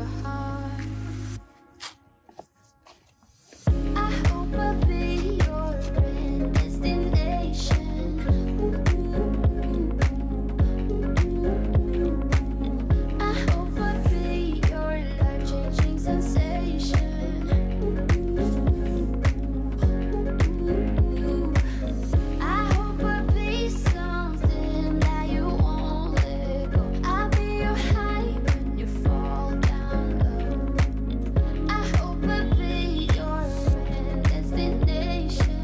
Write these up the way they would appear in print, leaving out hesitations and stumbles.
your heart. I hope I'll be your destination. I hope I'll be your life-changing sensation. I hope I'll be something that you won't let go. I'll be your high when you fall down low. I hope I'll be your destination.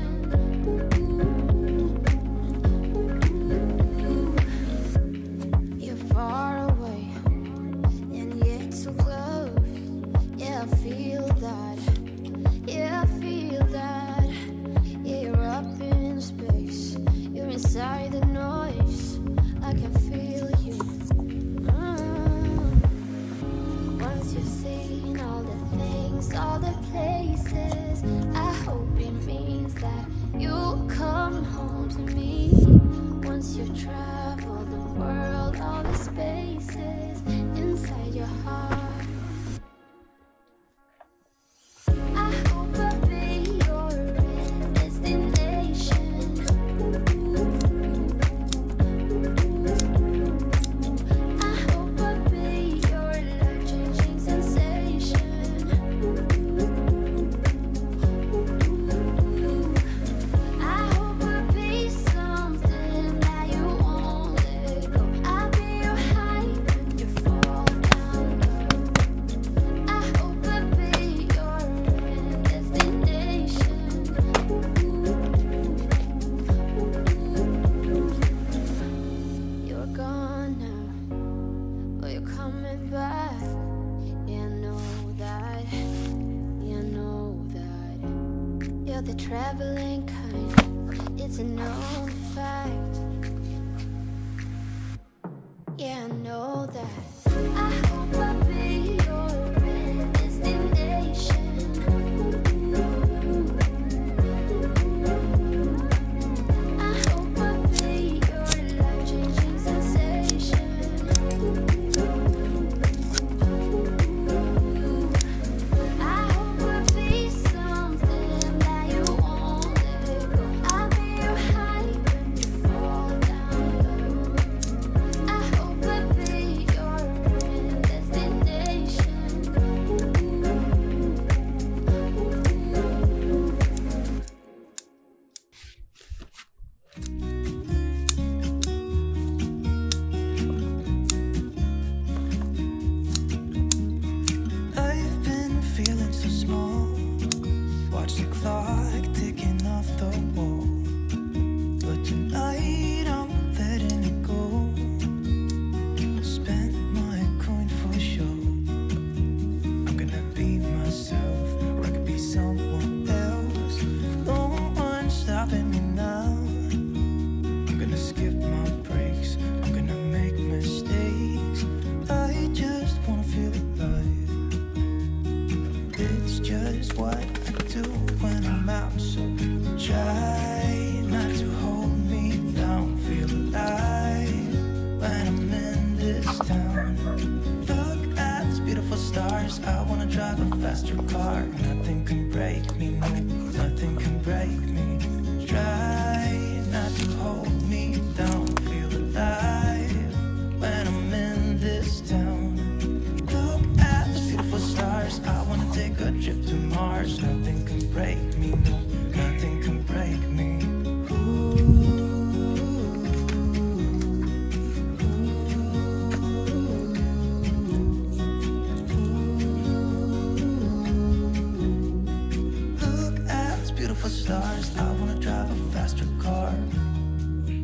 You're far away and yet so close. Yeah, I feel that. Yeah, I feel that. Yeah, you're up in space. You're inside the noise. I can feel you. Once you've seen all the things, all the places, I hope it means that you'll come home to me. Once you've traveled the world, all the spaces inside your heart. I hope I'll be your destination. I hope I'll be your life-changing sensation. I hope I'll be something that you won't let go. I'll be your high when you fall down low. I hope I'll be your destination. You're gone now, but you're coming back. Yeah, I know that. Yeah, I know that. You're the traveling kind. It's a known fact. Yeah, I know that. I hope I'll be your destination. I hope I'll be your life-changing sensation. I hope I'll be something that you won't let go. I'll be your high when you fall down low. I hope I'll be your destination. I've been feeling so small. Watch the clock ticking off the wall. But tonight I'm letting it go. Spend my coin for sure. I'm gonna be myself, or I could be someone else. No one's stopping me now. I'm gonna skip my breaks. I'm gonna make mistakes. I just wanna feel alive. It's just what I do when I'm out. So try not to hold me down. Feel alive when I'm in this town. Look at these beautiful stars. I wanna drive a faster car. Nothing can break me, no, nothing can break me. Try not to hold me down. Feel alive when I'm in this town. Look at these beautiful stars. I wanna take a trip to Mars. Nothing can break me, no, nothing can break me. Look at these beautiful stars. I wanna drive a faster car.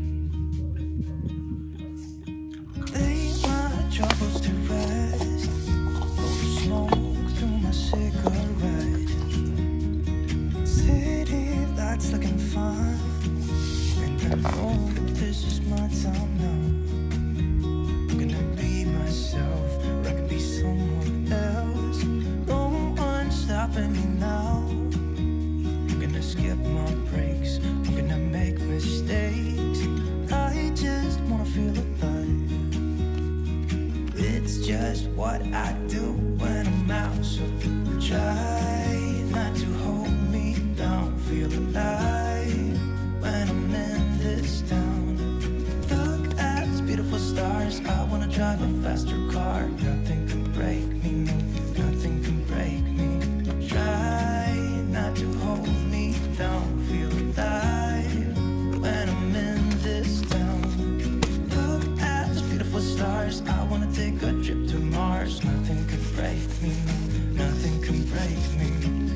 It's just what I do when I'm out. So try not to hold me down. Feel alive when I'm in this town. Look at these beautiful stars. I wanna drive a faster car. Nothing can break me, no, nothing can break me. Try not to hold me down. Feel alive when I'm in this town. Look at these beautiful stars. I wanna take a trip to Mars. Nothing can break me, no, nothing can break me.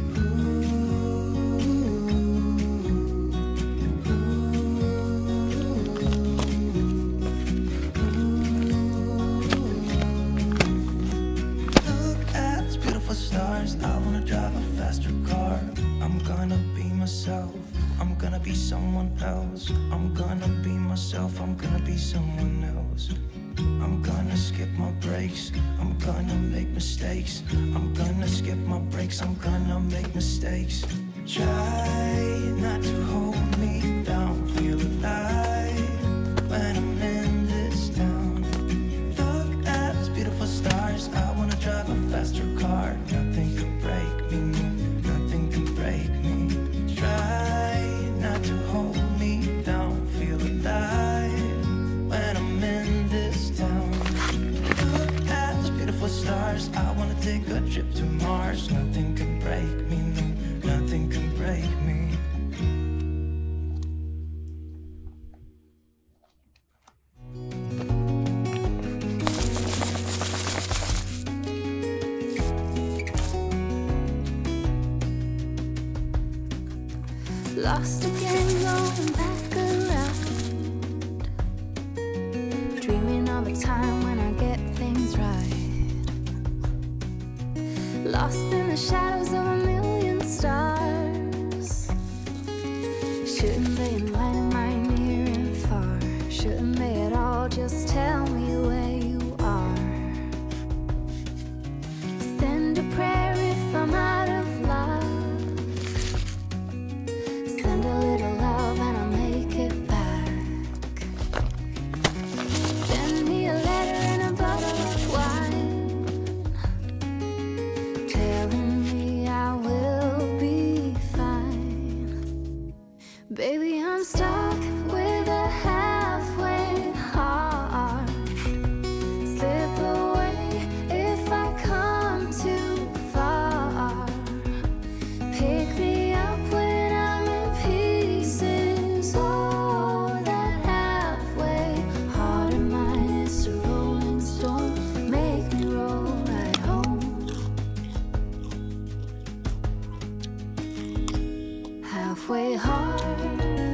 I wanna drive a faster car. I'm gonna be myself. I'm gonna be someone else. I'm gonna be myself. I'm gonna be someone else. I'm gonna skip my breaks. I'm gonna make mistakes. I'm gonna skip my breaks. I'm gonna make mistakes. Try not to hold me down. Feel alive when I'm in this town. Look at these beautiful stars. I wanna drive a faster car. Nothing can break me, no, nothing can break me. Try not to hold me down. Feel alive when I'm in this town. Look at these beautiful stars. I wanna take a trip to Mars. Nothing can break me, no, nothing can break me. Lost again, going back around, dreaming of a time when I get things right. Lost in the shadows of a million stars. Shouldn't they enlighten my near and far? Shouldn't they at all just tell me where you are? Send a prayer if I'm out of love. Send a little love and I'll make it back. Send me a letter and a bottle of wine, telling me I will be fine. Baby, I'm stuck with a halfway heart. Slip away if I come too far. Pick me up when I'm in pieces. Oh, that halfway heart of mine is a rolling stone. Make me roll right home. Halfway heart.